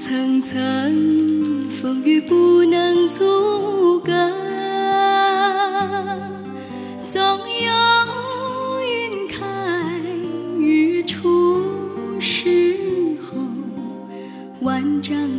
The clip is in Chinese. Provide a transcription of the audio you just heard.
层层风雨不能阻隔，总有云开日出时候，万丈